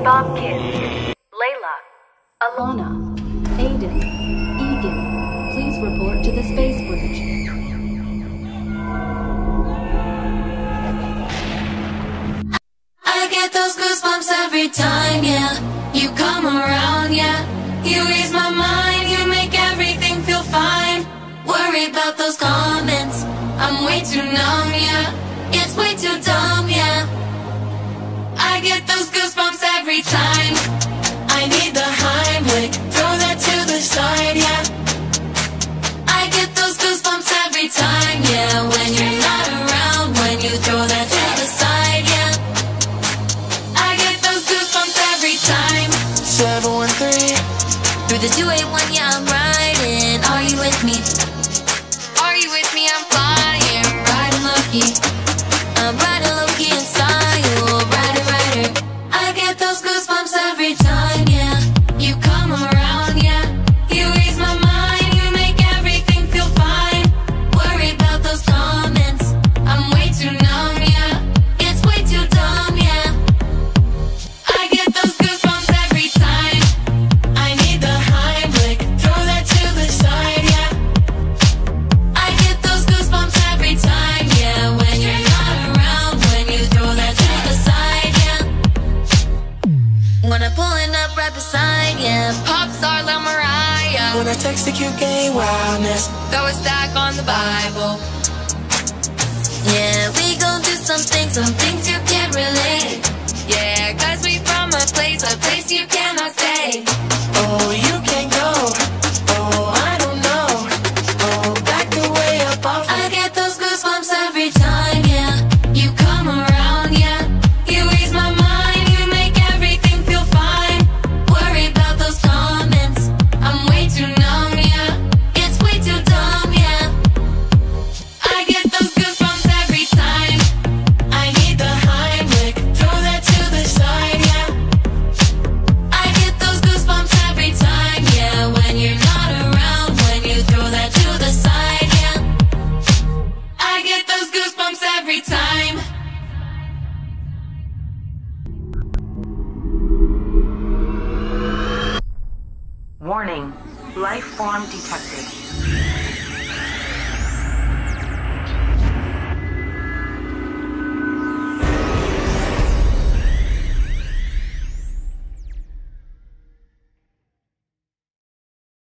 Bob Kids, Layla, Alana, Aiden, Egan, please report to the space bridge. I get those goosebumps every time, yeah. You come around, yeah. You ease my mind, you make everything feel fine. Worry about those comments, I'm way too numb, yeah. It's way too dumb, yeah. I get those goosebumps every time. I need the Heimlich, throw that to the side, yeah. I get those goosebumps every time, yeah. When you're not around, when you throw that to the side, yeah. I get those goosebumps every time. 713 through the 281, yeah, I'm riding. Are you with me? Are you with me? I'm flying, riding lucky. I'm riding low-key in style, rider. I get those goosebumps every time, yeah. You come around, yeah. You ease my mind, you make everything feel fine. Worry about those comments, I'm way too numb, yeah. It's way too dumb, yeah. I get those goosebumps every time. I need the Heimlich, throw that to the side, yeah. I get those goosebumps every time, yeah. When you're not around, when you throw that to the side, yeah. When I'm pulling up right beside, yeah. Pop star Lil Mariah. When I text the cute gay wildness, Throw a stack on the Bible. Yeah, we gon' do some things you can't relate. Yeah, cause we from a place you cannot stay. oh, you can't go. Oh, I don't know. Oh, back the way up off I get those goosebumps every time, yeah. You come around, yeah. You ease my mind, you make everything feel fine. Worry about those comments, I'm way too numb, yeah. It's way too dumb, yeah. I get those goosebumps every time. I need the Heimlich, throw that to the side, yeah. I get those goosebumps every time, yeah. When you're not around, when you throw that to the side, yeah. I get those goosebumps every time. warning, life form detected.